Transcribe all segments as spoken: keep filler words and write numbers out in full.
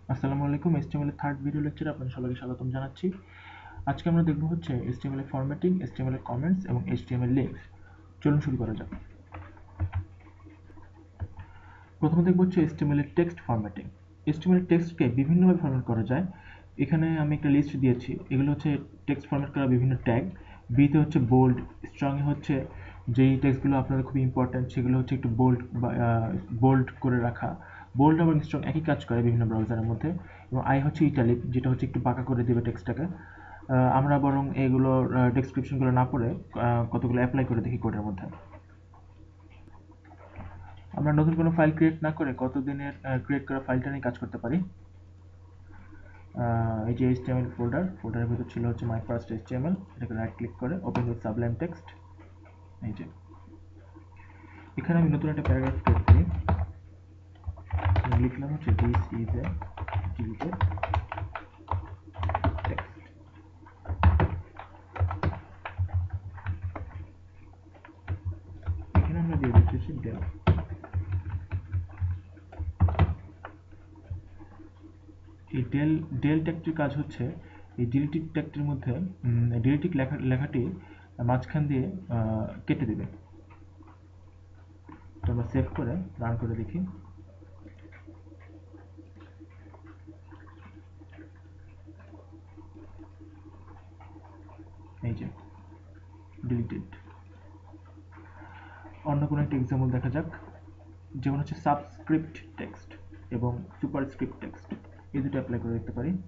আসসালামু আলাইকুম। এইচটিএমএল এর থার্ড ভিডিও লেকচারে আপনাদের সবাইকে স্বাগতম জানাচ্ছি। আজকে আমরা দেখব হচ্ছে এইচটিএমএল এর ফরম্যাটিং, এইচটিএমএল এর কমেন্টস এবং এইচটিএমএল লিঙ্কস। চলুন শুরু করা যাক। প্রথমে দেখব হচ্ছে এইচটিএমএল এর টেক্সট ফরম্যাটিং। এইচটিএমএল এর টেক্সটকে বিভিন্নভাবে ফরম্যাট করা যায়। এখানে আমি একটা লিস্ট দিয়েছি। এগুলো হচ্ছে টেক্সট ফরম্যাট করা বিভিন্ন ট্যাগ। বিতে হচ্ছে বোল্ড, স্ট্রং এ হচ্ছে যেই টেক্সটগুলো আপনাদের খুব ইম্পর্টেন্ট সেগুলো হচ্ছে একটু বোল্ড বা বোল্ড করে রাখা। বোল্ড এবং স্ট্রং একই কাজ করে বিভিন্ন ব্রাউজারের মধ্যে। এবং আই হচ্ছে ইটালিক, যেটা হচ্ছে একটু বাঁকা করে দেবে টেক্সটটাকে। আমরা বরং এগুলোর ডেসক্রিপশনগুলো না পড়ে কতগুলো অ্যাপ্লাই করে দেখি কোডের মধ্যে। আমরা নতুন কোনো ফাইল ক্রিয়েট না করে কতদিনের ক্রিয়েট করা ফাইলটা নিয়ে কাজ করতে পারি। এই যে এইচটিএমএল ফোল্ডার ফোল্ডারের ভিতর ছিল হচ্ছে মাই ফার্স্ট এইচটিএমএল। এটাকে রাইট ক্লিক করে ওপেন উইথ সাবলাইম টেক্সট। এই যে এখানে আমি নতুন একটা প্যারাগ্রাফ ক্রিয়েট করি। লিখলাম হচ্ছে this is a deleted text. এখানে আমরা দিয়ে দিচ্ছি ডেল। এই ডেল ডেল ট্যাগটির কাজ হচ্ছে এই ডিলিটেড ট্যাগটির মধ্যে ডিলিটেড লেখা লেখাটি মাঝখান দিয়ে কেটে দেবে। তো আমরা সেভ করে রান করে দেখি। এই যে ডিলিটেড। অন্য কোনো একটা এক্সাম্পল দেখা যাক, যেমন হচ্ছে সাবস্ক্রিপ্ট টেক্সট এবং সুপারস্ক্রিপ্ট টেক্সট। এই দুটো অ্যাপ্লাই করে দেখতে পারি।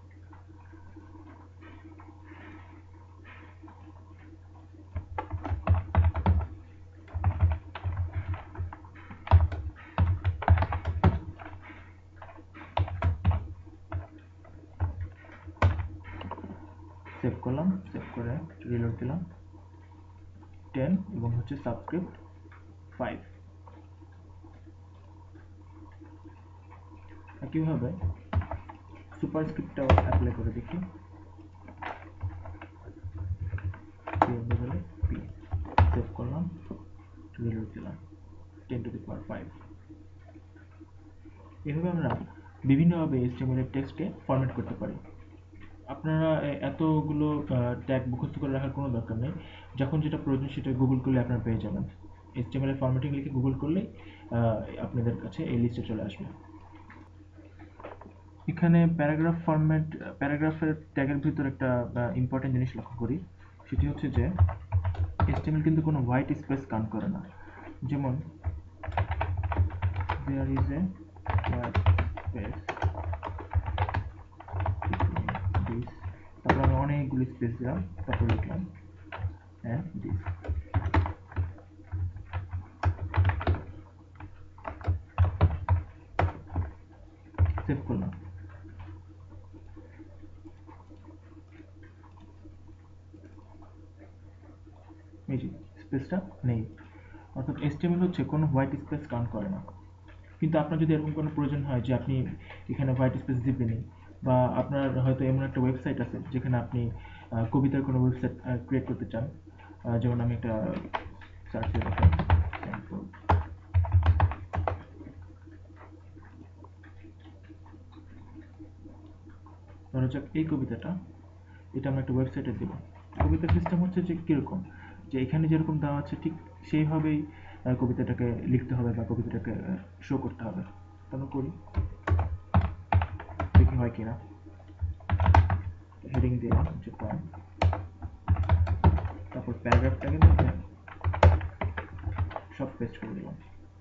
সেভ করলাম, সেভ করে রিলোড দিলাম। টেন এবং হচ্ছে সাবস্ক্রিপ্ট ফাইভ। একইভাবে সুপারস্ক্রিপ্টটাও অ্যাপ্লাই করে দেখি। সেভ করলাম, রিলোড দিলাম। Ten to the power five. এভাবে আমরা বিভিন্নভাবে এইচটিএমএল এর টেক্সটকে ফরম্যাট করতে পারি। আপনারা এতগুলো ট্যাগ মুখস্থ করে রাখার কোনো দরকার নেই। যখন যেটা প্রয়োজন সেটা গুগল করলে আপনারা পেয়ে যাবেন। এইচটিএমএল এর ফরম্যাটিং লিখে গুগল করলেই আপনাদের কাছে এই লিস্টে চলে আসবে। এখানে প্যারাগ্রাফ ফরম্যাট, প্যারাগ্রাফের ট্যাগের ভিতর একটা ইম্পর্টেন্ট জিনিস লক্ষ্য করি। সেটি হচ্ছে যে এইচটিএমএল কিন্তু কোনো হোয়াইট স্পেস কাউন্ট করে না। যেমন there is a white space this, তারপর আমি অনেকগুলো স্পেস দিলাম, তারপর লিখলাম and this। সেভ করলাম। এই যে স্পেসটা নেই, অর্থাৎ এইচটিএমএল হচ্ছে কোনো হোয়াইট স্পেস কাউন্ট করে না। কিন্তু আপনার যদি এরকম কোনো প্রয়োজন হয় যে আপনি এখানে হোয়াইট স্পেস দিবেনই, বা আপনার হয়তো এমন একটা ওয়েবসাইট আছে যেখানে আপনি কবিতার কোনো ওয়েবসাইট ক্রিয়েট করতে চান, যেমন আমি একটা সার্চ দিয়ে দেখাই। ধরা যাক এই কবিতাটা, এটা আমরা একটা ওয়েবসাইটে দেবো। কবিতার সিস্টেম হচ্ছে যে কীরকম, যে এখানে যেরকম দেওয়া আছে ঠিক সেইভাবেই কবিতাটাকে লিখতে হবে বা কবিতাটাকে শো করতে হবে। তাহলে করি, দেখি হয় কিনা। হেডিং দিলাম হচ্ছে পয়েন্ট, তারপর প্যারাগ্রাফটাকে মধ্যে সব পেস্ট করে দিলাম।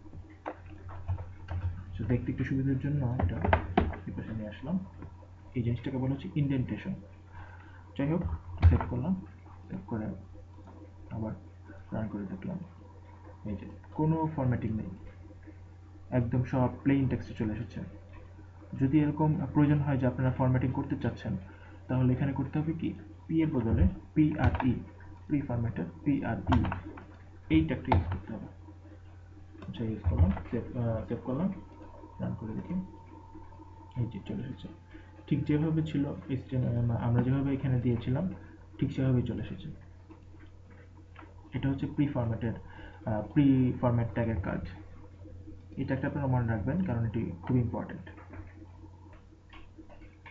সো দেখতে একটু সুবিধার জন্য এটা এই পাশে নিয়ে আসলাম। এই জিনিসটাকে বলা হচ্ছে ইন্ডেন্টেশন। যাই হোক, সেভ করলাম, সেভ করে আবার রান করে দেখলাম। এই যে কোনো ফরম্যাটিং নেই, একদম সব প্লেইন টেক্সটে চলে এসেছে। যদি এরকম প্রয়োজন হয় যে আপনারা ফরম্যাটিং করতে চাচ্ছেন, তাহলে এখানে করতে হবে কি, পি এর বদলে পি আর ই, প্রি ফরম্যাটের পি আর ই, এই ট্যাগটা ইউজ করতে হবে। আচ্ছা, ইউজ করলাম, সেভ সেভ করলাম, রান করে দেখি। এই যে চলে এসেছে, ঠিক যেভাবে ছিল আমরা যেভাবে এখানে দিয়েছিলাম ঠিক সেভাবেই চলে এসেছে। এটা হচ্ছে প্রি ফরম্যাটের প্রি ফরম্যাট ট্যাগের কাজ। এটা একটা আপনারা মনে রাখবেন, কারণ এটি খুব ইম্পর্টেন্ট।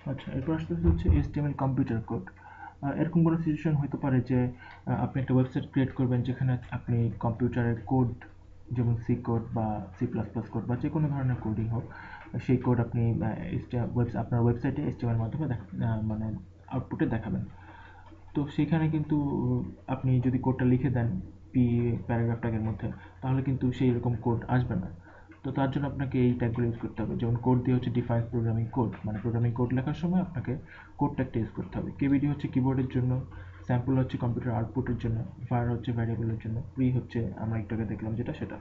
আচ্ছা, এরপর আসতেছে হচ্ছে এইচটিএমএল কম্পিউটার কোড। এরকম কোনো সিচুয়েশন হতে পারে যে আহ, আপনি একটা ওয়েবসাইট ক্রিয়েট করবেন যেখানে আপনি কম্পিউটারের কোড, যেমন সি কোড বা সি প্লাস প্লাস কোড বা যে কোনো ধরনের কোডিং হোক, সেই কোড আপনি ওয়েবসাইট আপনার ওয়েবসাইটে এইচটিএমএল মাধ্যমে দেখ- আহ, মানে আউটপুটে দেখাবেন। তো সেখানে কিন্তু আপনি যদি কোডটা লিখে দেন পি প্যারাগ্রাফ ট্যাগের মধ্যে, তাহলে কিন্তু সেই রকম কোড আসবে না। তো তার জন্য আপনাকে এই ট্যাগগুলো ইউজ করতে হবে। যেমন কোড দিয়ে হচ্ছে ডিফাইন প্রোগ্রামিং কোড, মানে প্রোগ্রামিং কোড লেখার সময় আপনাকে কোড ট্যাগটা ইউজ করতে হবে। কেবিডি হচ্ছে কিবোর্ডের জন্য, স্যাম্পল হচ্ছে কম্পিউটার আউটপুটের জন্য, var হচ্ছে ভ্যারিয়েবলের জন্য, প্রি হচ্ছে আমরা একটু আগে দেখলাম যেটা সেটা।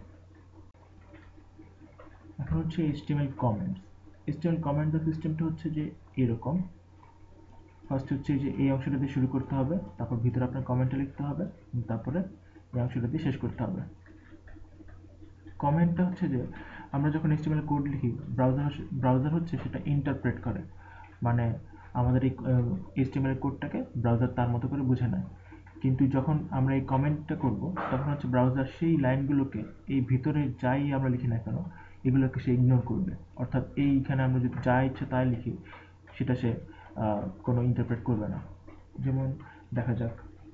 এখন হচ্ছে HTML comments. HTML comment the সিস্টেমটা হচ্ছে যে এরকম। ফার্স্ট হচ্ছে যে এই অংশটা দিয়ে শুরু করতে হবে, তারপর ভিতরে আপনার কমেন্টটা লিখতে হবে, তারপরে এই অংশটা দিয়ে শেষ করতে হবে। কমেন্টটা হচ্ছে যে আমরা যখন এইচটিএমএল কোড লিখি, ব্রাউজার ব্রাউজার হচ্ছে সেটা ইন্টারপ্রেট করে, মানে আমাদের এই এইচটিএমএল কোডটাকে ব্রাউজার তার মতো করে বুঝে নেয়। কিন্তু যখন আমরা এই কমেন্টটা করব, তখন হচ্ছে ব্রাউজার সেই লাইনগুলোকে, এই ভিতরে যাই আমরা লিখি না কেন, এগুলোকে সে ইগনোর করবে। অর্থাৎ এইখানে আমরা যদি যা ইচ্ছে তাই লিখি, সেটা সে আহ, কোনো ইন্টারপ্রেট করবে না। যেমন দেখা যাক,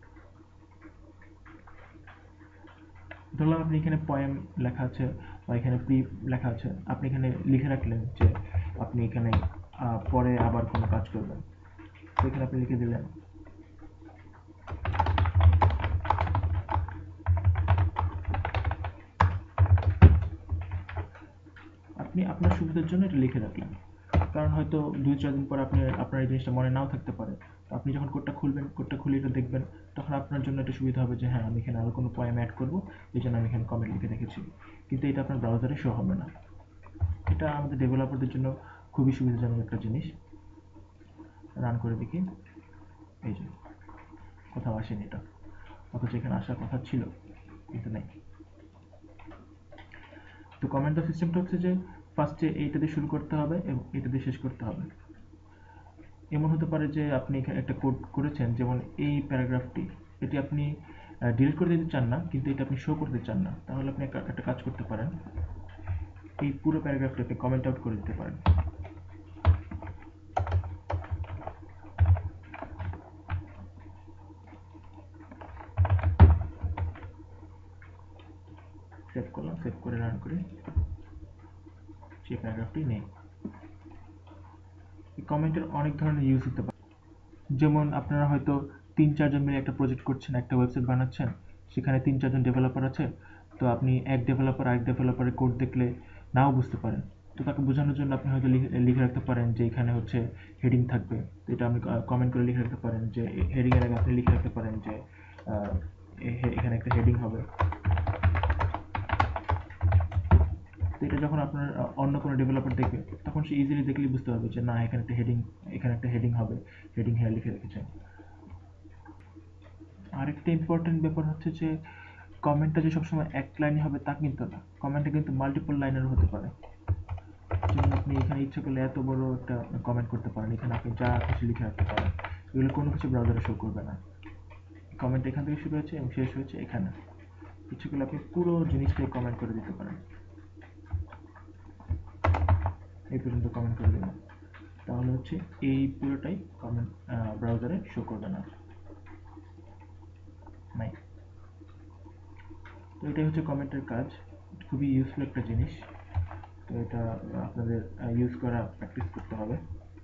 ধরলাম আপনি এখানে পয়েম লেখা আছে বা এখানে প্রি লেখা আছে, আপনি এখানে লিখে রাখলেন যে আপনি এখানে আহ, পরে আবার কোনো কাজ করবেন। তো এখানে আপনি লিখে দিলেন, আপনি আপনার সুবিধার জন্য এটা লিখে রাখলেন। কারণ হয়তো দুই চার দিন পর আপনি আপনার এই জিনিসটা মনে নাও থাকতে পারে। তো আপনি যখন কোডটা খুলবেন, কোডটা খুলে এটা দেখবেন, তখন আপনার জন্য এটা সুবিধা হবে যে হ্যাঁ, আমি এখানে আরও কোনো পয়েম অ্যাড করবো, এই জন্য আমি এখানে কমেন্ট লিখে রেখেছি। কিন্তু এটা আপনার ব্রাউজারে শো হবে না। এটা আমাদের ডেভেলপারদের জন্য খুবই সুবিধাজনক একটা জিনিস। রান করে দেখি, এই যে কোথাও আসেনি এটা, অথচ এখানে আসার কথা ছিল, কিন্তু নেই। তো কমেন্ট দ্য সিস্টেমটা হচ্ছে যে ফার্স্টে এইটা দিয়ে শুরু করতে হবে এবং এটা দিয়ে শেষ করতে হবে। এমন হতে পারে যে আপনি এখানে একটা কোড করেছেন, যেমন এই প্যারাগ্রাফটি, এটি আপনি ডিলিট করে দিতে চান না, কিন্তু এটা আপনি শো করতে চান না, তাহলে আপনি একটা একটা কাজ করতে পারেন, এই পুরো প্যারাগ্রাফটি আপনি কমেন্ট আউট করে দিতে পারেন। সেভ করলাম, সেভ করে রান করি, সেই প্যারাগ্রাফটি নেই। এই কমেন্টের অনেক ধরনের ইউজ হতে পারে। যেমন আপনারা হয়তো তিন চারজন মিলে একটা প্রজেক্ট করছেন, একটা ওয়েবসাইট বানাচ্ছেন, সেখানে তিন চারজন ডেভেলপার আছে। তো আপনি এক ডেভেলপার আরেক ডেভেলপারের কোড দেখলে নাও বুঝতে পারেন। তো তাকে বোঝানোর জন্য আপনি হয়তো লিখে লিখে রাখতে পারেন যে এখানে হচ্ছে হেডিং থাকবে। তো এটা আপনি কমেন্ট করে লিখে রাখতে পারেন যে হেডিংয়ের আগে আপনি লিখে রাখতে পারেন যে আহ, এ- এখানে একটা হেডিং হবে। তো এটা যখন আপনার আহ, অন্য কোনো ডেভেলপার দেখবে, তখন সে ইজিলি দেখলেই বুঝতে পারবে যে না, এখানে একটা হেডিং, এখানে একটা হেডিং হবে, হেডিং হ্যাঁ লিখে রেখেছেন। আরেকটা ইম্পর্টেন্ট ব্যাপার হচ্ছে যে কমেন্টটা যে সবসময় এক লাইনে হবে তা কিন্তু না, কমেন্টটা কিন্তু মাল্টিপল লাইনেরও হতে পারে। যেমন আপনি এখানে ইচ্ছে করলে এত বড় একটা কমেন্ট করতে পারেন, এখানে আপনি যা খুশি লিখে রাখতে পারেন, এগুলো কোনো কিছু ব্রাউজারে শো করবে না। কমেন্ট এখান থেকে শুরু হয়েছে এবং শেষ হয়েছে এখানে, ইচ্ছে করলে আপনি পুরো জিনিসটাই কমেন্ট করে দিতে পারেন। এই পর্যন্ত কমেন্ট করে দিলাম, তাহলে হচ্ছে এই পুরোটাই কমেন্ট ব্রাউজারে শো করবে না, নাই। তো এটাই হচ্ছে কমেন্টের কাজ, খুবই ইউজফুল একটা জিনিস। তো এটা আপনাদের ইউজ করা প্র্যাকটিস করতে হবে।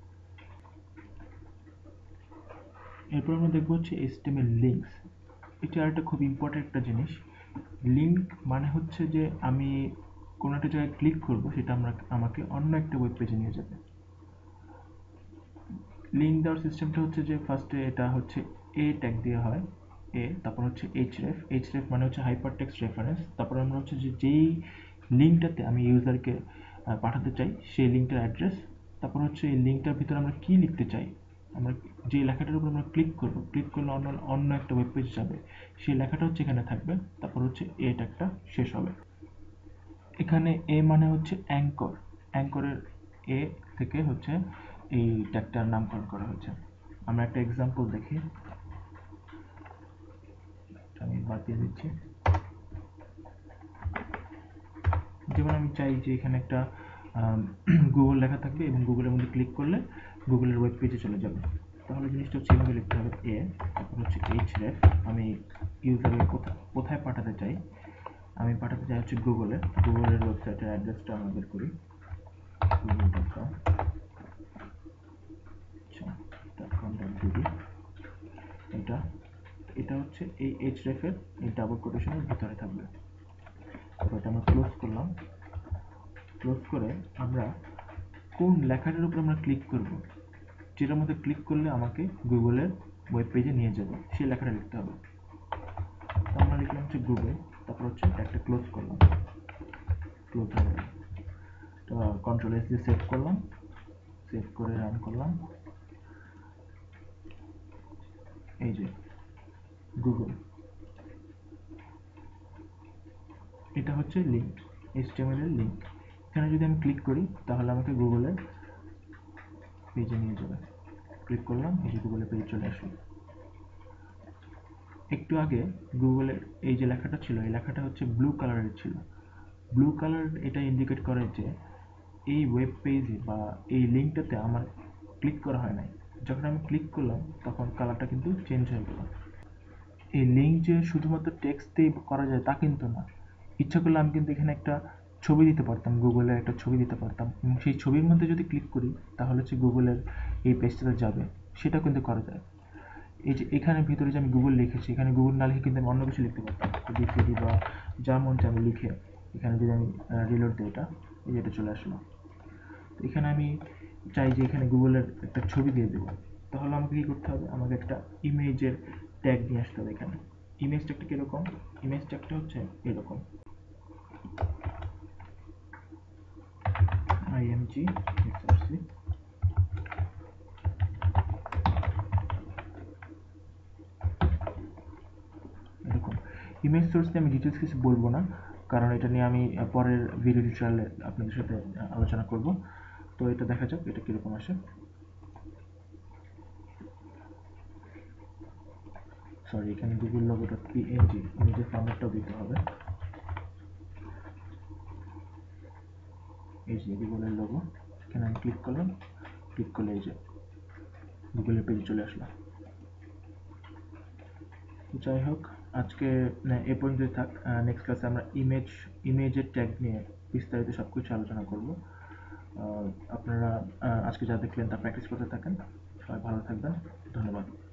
এরপর আমরা দেখবো হচ্ছে এইচটিএমএল লিঙ্কস। এটা আরেকটা খুব ইম্পর্টেন্ট একটা জিনিস। লিঙ্ক মানে হচ্ছে যে আমি কোনো একটা জায়গায় ক্লিক করব, সেটা আমরা আমাকে অন্য একটা ওয়েব পেজে নিয়ে যাবে। লিঙ্ক দেওয়ার সিস্টেমটা হচ্ছে যে ফার্স্টে এটা হচ্ছে এ ট্যাগ দিয়ে হয়, এ, তারপর হচ্ছে এইচরেফ, এইচরেফ মানে হচ্ছে হাইপার টেক্সট রেফারেন্স। তারপর আমরা হচ্ছে যে যেই লিঙ্কটাতে আমি ইউজারকে পাঠাতে চাই সেই লিঙ্কটার অ্যাড্রেস, তারপর হচ্ছে এই লিঙ্কটার ভিতরে আমরা কী লিখতে চাই, আমরা যে লেখাটার উপর আমরা ক্লিক করব, ক্লিক করলে অন্য অন্য একটা ওয়েব পেজ যাবে, সেই লেখাটা হচ্ছে এখানে থাকবে। তারপর হচ্ছে এ ট্যাগটা শেষ হবে। এখানে এ মানে হচ্ছে অ্যাঙ্কর, অ্যাঙ্করের এ থেকে হচ্ছে এই ট্যাগটার নামকরণ করা হয়েছে। আমরা একটা এক্সাম্পল দেখি, আমি বাদ দিয়ে দিচ্ছি। যেমন আমি চাই যে এখানে একটা গুগল লেখা থাকবে এবং গুগলের মধ্যে ক্লিক করলে গুগলের ওয়েব পেজে চলে যাবে। তাহলে জিনিসটা হচ্ছে এভাবে লিখতে হবে এ, তারপর হচ্ছে এইচ রেফ, আমি ইউজারের কোথায় কোথায় পাঠাতে চাই, আমি পাঠাতে চাই হচ্ছে গুগলে, গুগলের ওয়েবসাইটের অ্যাড্রেসটা আমরা বের করি, গুগল ডট কম, আচ্ছা ডট কম ডট বিডি, এটা এটা হচ্ছে এই এইচ রেফের এই ডাবল কোটেশনের ভিতরে থাকবে। তারপর এটা আমরা ক্লোজ করলাম, ক্লোজ করে আমরা কোন লেখাটার উপর আমরা ক্লিক করব, যেটার মধ্যে ক্লিক করলে আমাকে গুগলের ওয়েব পেজে নিয়ে যাবে সেই লেখাটা লিখতে হবে। তো আমরা লিখলাম হচ্ছে গুগল, তারপর হচ্ছে একটা ক্লোজ করলাম, ক্লোজ হয়ে গেল। তো কন্ট্রোল এস দিয়ে সেভ করলাম, সেভ করে রান করলাম, এই যে গুগল, এটা হচ্ছে লিঙ্ক, এইচটিএমএল এর লিঙ্ক। এখানে যদি আমি ক্লিক করি তাহলে আমাকে গুগলের পেজে নিয়ে যাবে। ক্লিক করলাম, এই যে গুগলের পেজে চলে আসলো। একটু আগে গুগলের এই যে লেখাটা ছিল, এই লেখাটা হচ্ছে ব্লু কালারের ছিল। ব্লু কালার এটা ইন্ডিকেট করে যে এই ওয়েব পেজে বা এই লিঙ্কটাতে আমার ক্লিক করা হয় নাই। যখন আমি ক্লিক করলাম তখন কালারটা কিন্তু চেঞ্জ হয়ে গেল। এই লিঙ্ক যে শুধুমাত্র টেক্সট দিয়ে করা যায় তা কিন্তু না, ইচ্ছা করলে আমি কিন্তু এখানে একটা ছবি দিতে পারতাম, গুগলের একটা ছবি দিতে পারতাম এবং সেই ছবির মধ্যে যদি ক্লিক করি তাহলে হচ্ছে গুগলের এই পেজটাতে যাবে, সেটা কিন্তু করা যায়। এই যে এখানে ভিতরে যে আমি গুগল লিখেছি, এখানে গুগল না লিখে কিন্তু আমি অন্য কিছু লিখতে পারতাম, বিসিডি বা যা মন চায় আমি লিখে এখানে যদি আমি রিলোড দিই, এটা এই যে এটা চলে আসলো। তো এখানে আমি চাই যে এখানে গুগলের একটা ছবি দিয়ে দেবো, তাহলে আমাকে কী করতে হবে, আমাকে একটা ইমেজের ট্যাগ নিয়ে আসতে হবে। এখানে ইমেজ ট্যাগটা কীরকম, ইমেজ ট্যাগটা হচ্ছে এরকম আইএমজি এসআরসি, এরকম ইমেজ সোর্স নিয়ে আমি ডিটেলস কিছু বলবো না, কারণ এটা নিয়ে আমি পরের ভিডিও টিউটোরিয়ালে আপনাদের সাথে আলোচনা করব। তো এটা দেখা যাক এটা কীরকম আসে। সরি, এখানে গুগল লোগো ডট পিএনজি ইমেজের ফরম্যাটটাও দিতে হবে, এই যে গুগলের লোগো। এখানে আমি ক্লিক করলাম, ক্লিক করলে এই যে গুগলের পেজে চলে আসলো। যাই হোক, আজকে এ পর্যন্তই থাক। নেক্সট ক্লাসে আমরা ইমেজ ইমেজের ট্যাগ নিয়ে বিস্তারিত সব কিছু আলোচনা করব। আপনারা আজকে যা দেখলেন তা প্র্যাকটিস করতে থাকেন। সবাই ভালো থাকবেন, ধন্যবাদ।